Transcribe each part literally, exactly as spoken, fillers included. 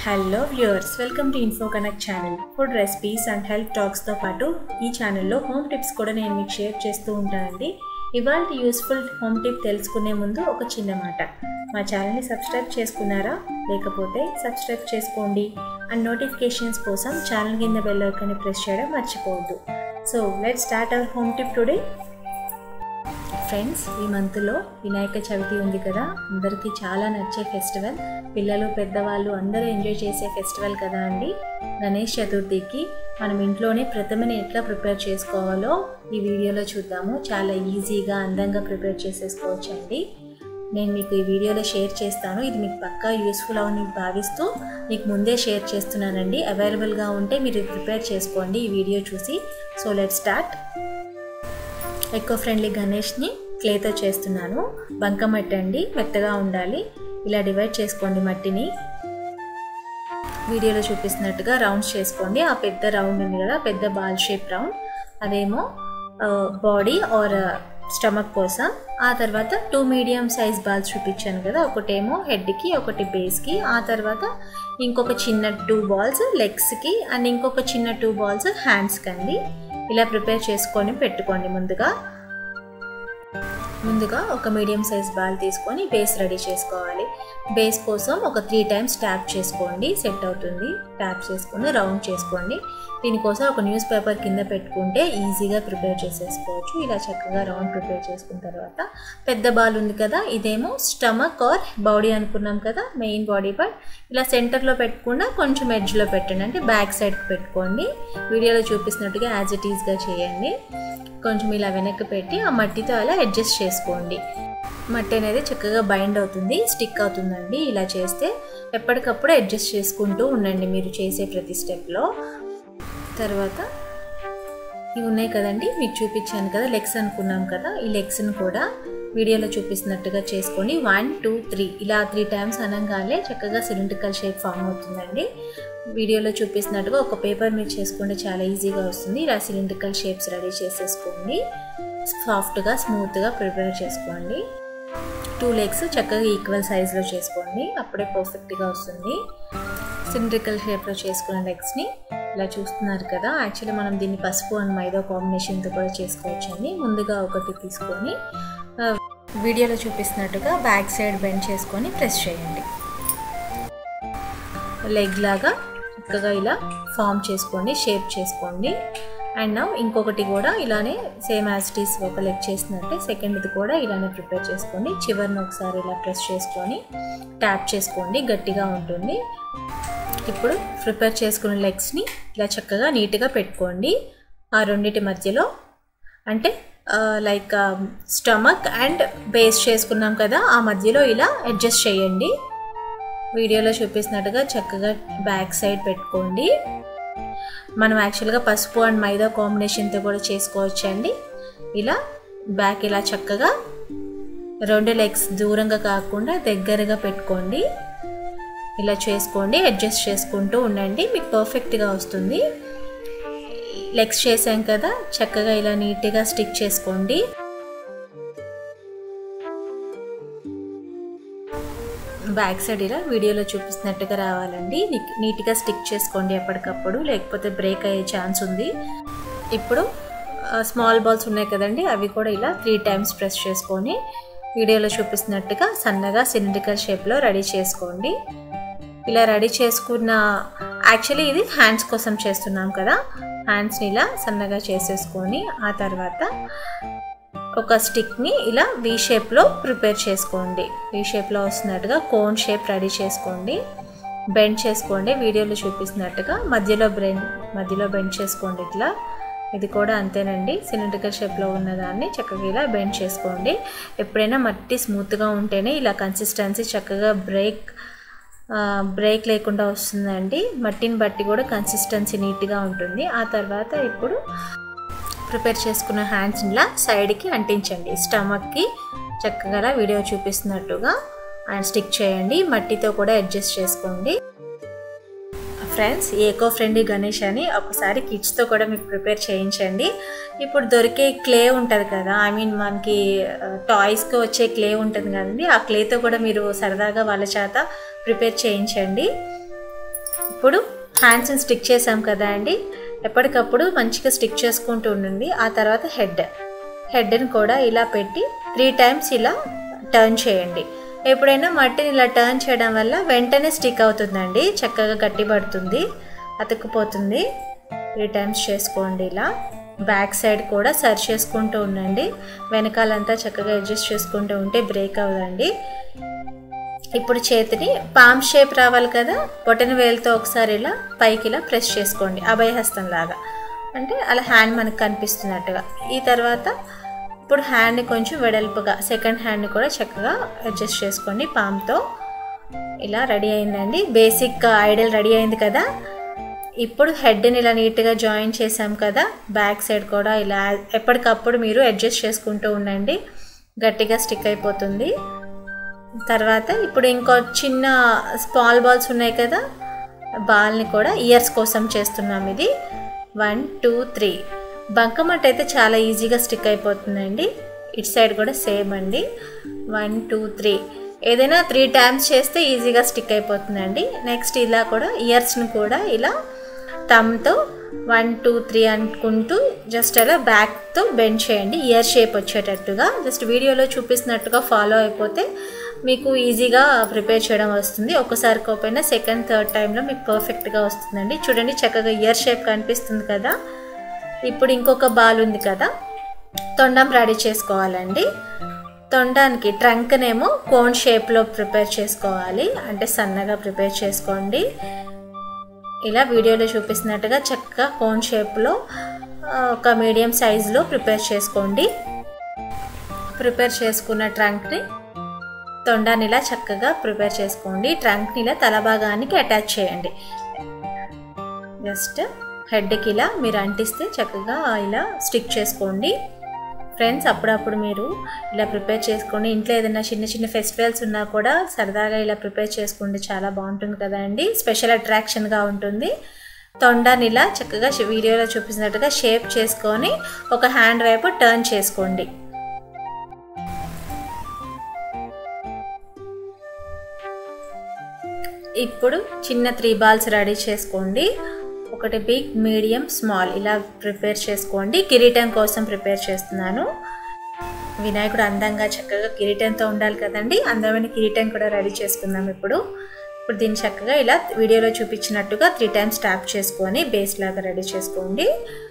Hello viewers, welcome to info connect channel. Food recipes and health టాక్స్తో పాటు ఈ ఛానల్లో హోమ్ టిప్స్ కూడా నేను మీకు షేర్ చేస్తూ ఉంటానండి. ఇవాళ యూస్ఫుల్ హోమ్ టిప్ తెలుసుకునే ముందు ఒక చిన్న మాట. మా ఛానల్ని సబ్స్క్రైబ్ చేసుకున్నారా? లేకపోతే సబ్స్క్రైబ్ చేసుకోండి అండ్ నోటిఫికేషన్స్ కోసం ఛానల్ కింద బెల్ ఐకాన్ని ప్రెస్ చేయడం మర్చిపోవద్దు. So let's start our home tip today. Friends, ఈ మంత్లో వినాయక చవితి ఉంది కదా, అందరికీ చాలా నచ్చే ఫెస్టివల్. పిల్లలు పెద్దవాళ్ళు అందరూ ఎంజాయ్ చేసే ఫెస్టివల్ కదా అండి. గణేష్ చతుర్థికి మనం ఇంట్లోనే ప్రతిమని ఎట్లా ప్రిపేర్ చేసుకోవాలో ఈ వీడియోలో చూద్దాము. చాలా ఈజీగా అందంగా ప్రిపేర్ చేసేసుకోవచ్చు అండి. నేను మీకు ఈ వీడియోలో షేర్ చేస్తాను. ఇది మీకు పక్కా యూస్ఫుల్ అవని భావిస్తూ మీకు ముందే షేర్ చేస్తున్నానండి. అవైలబుల్గా ఉంటే మీరు ప్రిపేర్ చేసుకోండి ఈ వీడియో చూసి. So let's start. Eco friendly గణేష్ని క్లేతో చేస్తున్నాను. బంకమట్టి అండి, మెత్తగా ఉండాలి. ఇలా డివైడ్ చేసుకోండి మట్టిని. వీడియోలో చూపిస్తున్నట్టుగా రౌండ్స్ చేసుకోండి. ఆ పెద్ద రౌండ్ ఉంది కదా, పెద్ద బాల్ షేప్ రౌండ్, అదేమో బాడీ ఆర్ స్టమక్ కోసం. ఆ తర్వాత టూ మీడియం సైజ్ బాల్స్ చూపించాను కదా, ఒకటేమో హెడ్కి, ఒకటి బేస్కి. ఆ తర్వాత ఇంకొక చిన్న టూ బాల్స్ లెగ్స్కి అండ్ ఇంకొక చిన్న టూ బాల్స్ హ్యాండ్స్కి అండి. ఇలా ప్రిపేర్ చేసుకొని పెట్టుకోండి. ముందుగా ముందుగా ఒక మీడియం సైజ్ బాల్ తీసుకొని బేస్ రెడీ చేసుకోవాలి. బేస్ కోసం ఒక త్రీ టైమ్స్ ట్యాప్ చేసుకోండి, సెట్ అవుతుంది. ట్యాప్ చేసుకొని రౌండ్ చేసుకోండి. దీనికోసం ఒక న్యూస్ పేపర్ కింద పెట్టుకుంటే ఈజీగా ప్రిపేర్ చేసేసుకోవచ్చు. ఇలా చక్కగా రౌండ్ ప్రిపేర్ చేసుకున్న తర్వాత పెద్ద బాల్ ఉంది కదా, ఇదేమో స్టమక్ ఆర్ బాడీ అనుకున్నాం కదా, మెయిన్ బాడీ పార్ట్. ఇలా సెంటర్లో పెట్టకుండా కొంచెం ఎడ్జ్లో పెట్టండి, అంటే బ్యాక్ సైడ్ పెట్టుకోండి. వీడియోలో చూపిస్తున్నట్టుగా యాజ్ ఇట్ ఈజ్గా చేయండి. కొంచెం ఇలా వెనక్కి పెట్టి ఆ మట్టితో అలా అడ్జస్ట్ చేసుకోండి. మట్టి అనేది చక్కగా బైండ్ అవుతుంది, స్టిక్ అవుతుందండి. ఇలా చేస్తే ఎప్పటికప్పుడు అడ్జస్ట్ చేసుకుంటూ ఉండండి మీరు చేసే ప్రతి స్టెప్లో. తర్వాత ఇవి ఉన్నాయి కదండి, మీకు చూపించాను కదా, లెగ్స్ అనుకున్నాం కదా, ఈ లెగ్స్ని కూడా వీడియోలో చూపిస్తున్నట్టుగా చేసుకొని వన్ టూ త్రీ ఇలా త్రీ టైమ్స్ అనగానే చక్కగా సిలిండ్రికల్ షేప్ ఫామ్ అవుతుందండి. వీడియోలో చూపిస్తున్నట్టుగా ఒక పేపర్ మీద చేసుకుంటే చాలా ఈజీగా వస్తుంది. ఇలా సిలిండ్రికల్ షేప్స్ రెడీ చేసేసుకోండి. సాఫ్ట్గా స్మూత్గా ప్రిపేర్ చేసుకోండి. టూ లెగ్స్ చక్కగా ఈక్వల్ సైజ్లో చేసుకోండి, అప్పుడే పర్ఫెక్ట్గా వస్తుంది. సిలిండ్రికల్ షేప్లో చేసుకున్న లెగ్స్ని ఇలా చూస్తున్నారు కదా. యాక్చువల్లీ మనం దీన్ని పసుపు అండ్ మైదా కాంబినేషన్తో కూడా చేసుకోవచ్చు అండి. ముందుగా ఒకటి తీసుకొని వీడియోలో చూపిస్తున్నట్టుగా బ్యాక్ సైడ్ బెండ్ చేసుకొని ప్రెస్ చేయండి. లెగ్ లాగా చక్కగా ఇలా ఫామ్ చేసుకోండి, షేప్ చేసుకోండి. అండ్ నా ఇంకొకటి కూడా ఇలానే సేమ్ యాజ్ ఇట్ ఈస్ ఒక లెగ్ చేసినట్టే సెకండ్ది కూడా ఇలానే ప్రిపేర్ చేసుకోండి. చివరిని ఒకసారి ఇలా ప్రెస్ చేసుకొని ట్యాప్ చేసుకోండి, గట్టిగా ఉంటుంది. ఇప్పుడు ప్రిపేర్ చేసుకున్న లెగ్స్ని ఇలా చక్కగా నీట్గా పెట్టుకోండి. ఆ రెండింటి మధ్యలో, అంటే లైక్ స్టమక్ అండ్ బేస్ చేసుకున్నాం కదా, ఆ మధ్యలో ఇలా అడ్జస్ట్ చేయండి. వీడియోలో చూపిస్తున్నట్టుగా చక్కగా బ్యాక్ సైడ్ పెట్టుకోండి. మనం యాక్చువల్గా పసుపు అండ్ మైదా కాంబినేషన్తో కూడా చేసుకోవచ్చు అండి. ఇలా బ్యాక్ ఇలా చక్కగా రెండు లెగ్స్ దూరంగా కాకుండా దగ్గరగా పెట్టుకోండి. ఇలా చేసుకోండి, అడ్జస్ట్ చేసుకుంటూ ఉండండి, మీకు పర్ఫెక్ట్గా వస్తుంది. లెగ్స్ చేసాం కదా, చక్కగా ఇలా నీట్గా స్టిక్ చేసుకోండి. బ్యాక్ సైడ్ ఇలా వీడియోలో చూపిస్తున్నట్టుగా రావాలండి. నీట్గా స్టిక్ చేసుకోండి ఎప్పటికప్పుడు, లేకపోతే బ్రేక్ అయ్యే ఛాన్స్ ఉంది. ఇప్పుడు స్మాల్ బాల్స్ ఉన్నాయి కదండి, అవి కూడా ఇలా త్రీ టైమ్స్ ప్రెస్ చేసుకొని వీడియోలో చూపిస్తున్నట్టుగా సన్నగా సిలిండ్రికల్ షేప్లో రెడీ చేసుకోండి. ఇలా రెడీ చేసుకున్న, యాక్చువల్లీ ఇది హ్యాండ్స్ కోసం చేస్తున్నాం కదా, హ్యాండ్స్ని ఇలా సన్నగా చేసేసుకొని ఆ తర్వాత ఒక స్టిక్ని ఇలా వీ షేప్లో ప్రిపేర్ చేసుకోండి. వీ షేప్లో వస్తున్నట్టుగా కోన్ షేప్ రెడీ చేసుకోండి. బెండ్ చేసుకోండి వీడియోలో చూపిస్తున్నట్టుగా, మధ్యలో బెండ్ మధ్యలో బెండ్ చేసుకోండి. ఇట్లా ఇది కూడా అంతేనండి, సిలిండ్రికల్ షేప్లో ఉన్నదాన్ని చక్కగా ఇలా బెండ్ చేసుకోండి. ఎప్పుడైనా మట్టి స్మూత్గా ఉంటేనే ఇలా కన్సిస్టెన్సీ చక్కగా బ్రేక్ బ్రేక్ లేకుండా వస్తుందండి. మట్టిని బట్టి కూడా కన్సిస్టెన్సీ నీట్గా ఉంటుంది. ఆ తర్వాత ఇప్పుడు ప్రిపేర్ చేసుకున్న హ్యాండ్స్ని ఇలా సైడ్కి అంటించండి. స్టమక్కి చక్కగా వీడియో చూపిస్తున్నట్టుగా అండ్ స్టిక్ చేయండి. మట్టితో కూడా అడ్జస్ట్ చేసుకోండి. ఫ్రెండ్స్, ఏకో ఫ్రెండ్లీ గణేష్ అని ఒకసారి కిడ్స్తో కూడా మీకు ప్రిపేర్ చేయించండి. ఇప్పుడు దొరికే క్లే ఉంటుంది కదా, ఐ మీన్ మనకి టాయ్స్కి వచ్చే క్లే ఉంటుంది కదండి, ఆ క్లేతో కూడా మీరు సరదాగా వాళ్ళ చేత ప్రిపేర్ చేయించండి. ఇప్పుడు హ్యాండ్స్ని స్టిక్ చేసాం కదా అండి, ఎప్పటికప్పుడు మంచిగా స్టిక్ చేసుకుంటూ ఉండండి. ఆ తర్వాత హెడ్ హెడ్ని కూడా ఇలా పెట్టి త్రీ టైమ్స్ ఇలా టర్న్ చేయండి. ఎప్పుడైనా మట్టిని ఇలా టర్న్ చేయడం వల్ల వెంటనే స్టిక్ అవుతుందండి, చక్కగా గట్టిపడుతుంది, అతుక్కుపోతుంది. త్రీ టైమ్స్ చేసుకోండి. ఇలా బ్యాక్ సైడ్ కూడా సరి చేసుకుంటూ ఉండండి. వెనకాలంతా చక్కగా అడ్జస్ట్ చేసుకుంటూ ఉంటే బ్రేక్ అవ్వదండి. ఇప్పుడు చేతిని పామ్ షేప్ రావాలి కదా, బొటన వేలుతో ఒకసారి ఇలా పైకి ఇలా ప్రెస్ చేసుకోండి, అభయహస్తం లాగా, అంటే అలా హ్యాండ్ మనకు కనిపిస్తున్నట్టుగా. ఈ తర్వాత ఇప్పుడు హ్యాండ్ని కొంచెం వెడల్పుగా సెకండ్ హ్యాండ్ని కూడా చక్కగా అడ్జస్ట్ చేసుకోండి పామ్తో. ఇలా రెడీ అయిందండి, బేసిక్ ఐడల్ రెడీ అయింది కదా. ఇప్పుడు హెడ్ని ఇలా నీట్గా జాయిన్ చేసాం కదా, బ్యాక్ సైడ్ కూడా ఇలా ఎప్పటికప్పుడు మీరు అడ్జస్ట్ చేసుకుంటూ ఉండండి, గట్టిగా స్టిక్ అయిపోతుంది. తర్వాత ఇప్పుడు ఇంకో చిన్న స్మాల్ బాల్స్ ఉన్నాయి కదా, బాల్ని కూడా ఇయర్స్ కోసం చేస్తున్నాం. ఇది వన్ టూ త్రీ. బంకమట్ట అయితే చాలా ఈజీగా స్టిక్ అయిపోతుందండి. ఇటు సైడ్ కూడా సేమ్ అండి, వన్ టూ త్రీ. ఏదైనా త్రీ టైమ్స్ చేస్తే ఈజీగా స్టిక్ అయిపోతుందండి. నెక్స్ట్ ఇలా కూడా ఇయర్స్ని కూడా ఇలా థమ్తో వన్ టూ త్రీ అనుకుంటూ జస్ట్ అలా బ్యాక్తో బెండ్ చేయండి, ఇయర్ షేప్ వచ్చేటట్టుగా. జస్ట్ వీడియోలో చూపిస్తున్నట్టుగా ఫాలో అయిపోతే మీకు ఈజీగా ప్రిపేర్ చేయడం వస్తుంది. ఒక్కసారి కోపైనా సెకండ్ థర్డ్ టైంలో మీకు పర్ఫెక్ట్గా వస్తుందండి. చూడండి చక్కగా ఇయర్ షేప్ కనిపిస్తుంది కదా. ఇప్పుడు ఇంకొక బాల్ ఉంది కదా, తొండం రెడీ చేసుకోవాలండి. తొండానికి ట్రంక్నేమో కోన్ షేప్లో ప్రిపేర్ చేసుకోవాలి, అంటే సన్నగా ప్రిపేర్ చేసుకోండి. ఇలా వీడియోలో చూపిస్తున్నట్టుగా చక్కగా కోన్ షేప్లో ఒక మీడియం సైజులో ప్రిపేర్ చేసుకోండి. ప్రిపేర్ చేసుకున్న ట్రంక్ని తొండాన్ని ఇలా చక్కగా ప్రిపేర్ చేసుకోండి. ట్రంక్ని ఇలా తల భాగానికి అటాచ్ చేయండి. జస్ట్ హెడ్కి ఇలా మీరు అంటిస్తే చక్కగా ఇలా స్టిక్ చేసుకోండి. ఫ్రెండ్స్ అప్పుడప్పుడు మీరు ఇలా ప్రిపేర్ చేసుకోండి. ఇంట్లో ఏదైనా చిన్న చిన్న ఫెస్టివల్స్ ఉన్నా కూడా సరదాగా ఇలా ప్రిపేర్ చేసుకుంటే చాలా బాగుంటుంది కదండి, స్పెషల్ అట్రాక్షన్గా ఉంటుంది. తొండాన్ని ఇలా చక్కగా వీడియోలో చూపించినట్టుగా షేప్ చేసుకొని ఒక హ్యాండ్ వైపు టర్న్ చేసుకోండి. ఇప్పుడు చిన్న త్రీ బాల్స్ రెడీ చేసుకోండి. ఒకటి బిగ్, మీడియం, స్మాల్ ఇలా ప్రిపేర్ చేసుకోండి. కిరీటం కోసం ప్రిపేర్ చేస్తున్నాను. వినాయకుడు అందంగా చక్కగా కిరీటంతో ఉండాలి కదండి, అందమైన కిరీటం కూడా రెడీ చేసుకుందాం. ఇప్పుడు ఇప్పుడు దీన్ని చక్కగా ఇలా వీడియోలో చూపించినట్టుగా త్రీ టైమ్స్ ట్యాప్ చేసుకొని బేస్ లాగా రెడీ చేసుకోండి.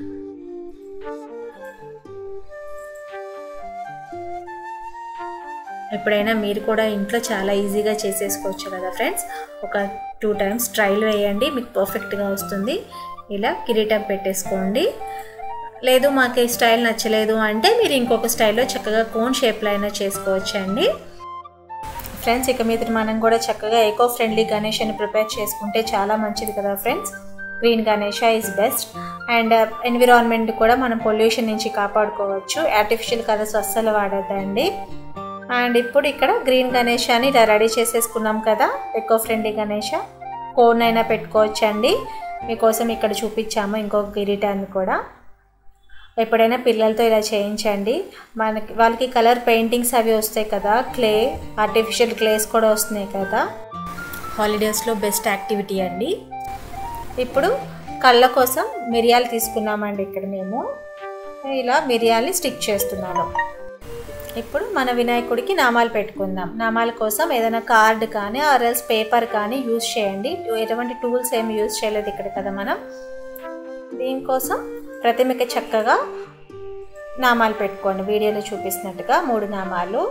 ఎప్పుడైనా మీరు కూడా ఇంట్లో చాలా ఈజీగా చేసేసుకోవచ్చు కదా ఫ్రెండ్స్. ఒక టూ టైమ్స్ ట్రైల్ వేయండి, మీకు పర్ఫెక్ట్గా వస్తుంది. ఇలా కిరీటం పెట్టేసుకోండి. లేదు మాకు ఈ స్టైల్ నచ్చలేదు అంటే మీరు ఇంకొక స్టైల్లో చక్కగా కోన్ షేప్లో అయినా చేసుకోవచ్చండి. ఫ్రెండ్స్ ఇక మీద మనం కూడా చక్కగా ఎకో ఫ్రెండ్లీ గణేషని ప్రిపేర్ చేసుకుంటే చాలా మంచిది కదా friends. Green Ganesha is best. And environment కూడా మనం పొల్యూషన్ నుంచి కాపాడుకోవచ్చు. ఆర్టిఫిషియల్ కలర్స్ అస్సలు వాడద్దండి. అండ్ ఇప్పుడు ఇక్కడ గ్రీన్ గణేషాని ఇలా రెడీ చేసేసుకున్నాం కదా, ఎకో ఫ్రెండ్లీ గణేష. కోన్ అయినా పెట్టుకోవచ్చు అండి, మీకోసం ఇక్కడ చూపించాము ఇంకొక కిరీటాన్ని కూడా. ఎప్పుడైనా పిల్లలతో ఇలా చేయించండి. మనకి వాళ్ళకి కలర్ పెయింటింగ్స్ అవి వస్తాయి కదా, క్లే ఆర్టిఫిషియల్ క్లేస్ కూడా వస్తున్నాయి కదా, హాలిడేస్లో బెస్ట్ యాక్టివిటీ అండి. ఇప్పుడు కళ్ళ కోసం మిరియాలు తీసుకున్నామండి. ఇక్కడ మేము ఇలా మిరియాలు స్టిక్ చేస్తున్నాను. ఇప్పుడు మన వినాయకుడికి నామాలు పెట్టుకుందాం. నామాల కోసం ఏదైనా కార్డ్ కానీ ఆర్ఎల్స్ పేపర్ కానీ యూజ్ చేయండి. ఎటువంటి టూల్స్ ఏమి యూజ్ చేయలేదు ఇక్కడ కదా మనం. దీనికోసం ప్రతిమకి చక్కగా నామాలు పెట్టుకోండి, వీడియోలో చూపిస్తున్నట్టుగా మూడు నామాలు.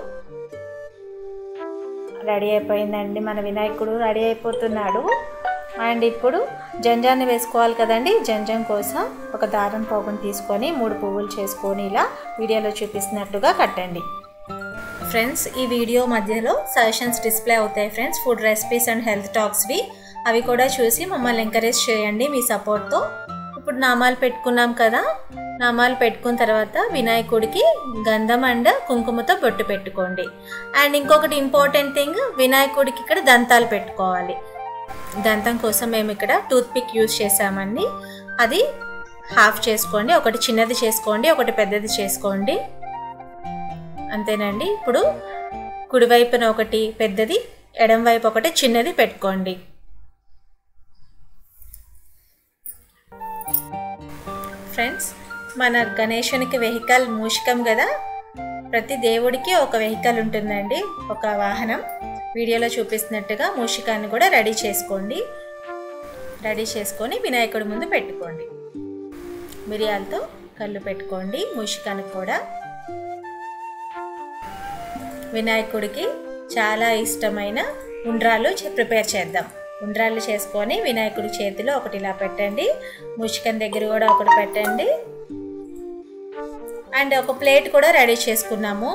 రెడీ అయిపోయిందండి, మన వినాయకుడు రెడీ అయిపోతున్నాడు. అండ్ ఇప్పుడు జంజాన్ని వేసుకోవాలి కదండి. జంజం కోసం ఒక దారం పోగుని తీసుకొని మూడు పువ్వులు చేసుకొని ఇలా వీడియోలో చూపిస్తున్నట్టుగా కట్టండి. ఫ్రెండ్స్ ఈ వీడియో మధ్యలో సజెషన్స్ డిస్ప్లే అవుతాయి friends, food recipes and health టాక్స్వి. అవి కూడా చూసి మమ్మల్ని ఎంకరేజ్ చేయండి మీ సపోర్ట్తో. ఇప్పుడు నామాలు పెట్టుకున్నాం కదా, నామాలు పెట్టుకున్న తర్వాత వినాయకుడికి గంధం అండ్ కుంకుమతో బొట్టు పెట్టుకోండి. అండ్ ఇంకొకటి ఇంపార్టెంట్ థింగ్, వినాయకుడికి ఇక్కడ దంతాలు పెట్టుకోవాలి. దంతం కోసం మేము ఇక్కడ టూత్ పిక్ యూజ్ చేసామండి. అది హాఫ్ చేసుకోండి, ఒకటి చిన్నది చేసుకోండి, ఒకటి పెద్దది చేసుకోండి, అంతేనండి. ఇప్పుడు కుడివైపున ఒకటి పెద్దది, ఎడం వైపు ఒకటి చిన్నది పెట్టుకోండి. ఫ్రెండ్స్, మన గణేశునికి వెహికల్ మూషికం కదా, ప్రతి దేవుడికి ఒక వెహికల్ ఉంటుందండి, ఒక వాహనం. వీడియోలో చూపిస్తున్నట్టుగా మూషికాన్ని కూడా రెడీ చేసుకోండి. రెడీ చేసుకొని వినాయకుడి ముందు పెట్టుకోండి. మిరియాలతో కళ్ళు పెట్టుకోండి మూషికానికి కూడా. వినాయకుడికి చాలా ఇష్టమైన ఉండ్రాలు ప్రిపేర్ చేద్దాం. ఉండ్రాలు చేసుకొని వినాయకుడి చేతిలో ఒకటి ఇలా పెట్టండి, మూషికం దగ్గర కూడా ఒకటి పెట్టండి. అండ్ ఒక ప్లేట్ కూడా రెడీ చేసుకున్నాము.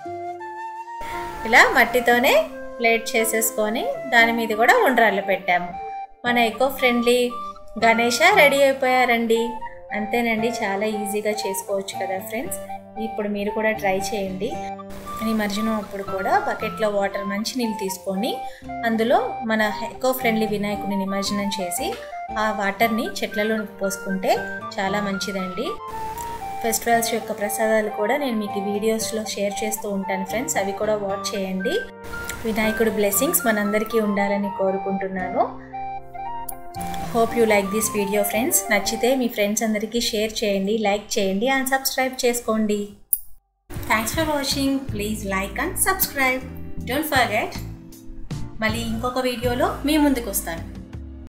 ఇలా మట్టితోనే ప్లేట్ చేసేసుకొని దాని మీద కూడా ఉండ్రాలు పెట్టాము. మన ఎకో ఫ్రెండ్లీ గణేష రెడీ అయిపోయారండి. అంతేనండి, చాలా ఈజీగా చేసుకోవచ్చు కదా ఫ్రెండ్స్. ఇప్పుడు మీరు కూడా ట్రై చేయండి. నిమజ్జనం అప్పుడు కూడా బకెట్లో వాటర్ మంచి నీళ్ళు తీసుకొని అందులో మన ఎకో ఫ్రెండ్లీ వినాయకుడిని నిమజ్జనం చేసి ఆ వాటర్ని చెట్లలో పోసుకుంటే చాలా మంచిదండి. ఫెస్టివల్స్ యొక్క ప్రసాదాలు కూడా నేను మీకు వీడియోస్లో షేర్ చేస్తూ ఉంటాను ఫ్రెండ్స్, అవి కూడా వాచ్ చేయండి. వినాయకుడి బ్లెస్సింగ్స్ మనందరికీ ఉండాలని కోరుకుంటున్నాను. Hope you like this video friends. నచ్చితే మీ ఫ్రెండ్స్ అందరికీ షేర్ చేయండి, లైక్ చేయండి అండ్ సబ్స్క్రైబ్ చేసుకోండి. Thanks for watching. Please like and subscribe. Don't forget. మళ్ళీ ఇంకొక వీడియోలో మీ ముందుకు వస్తాను.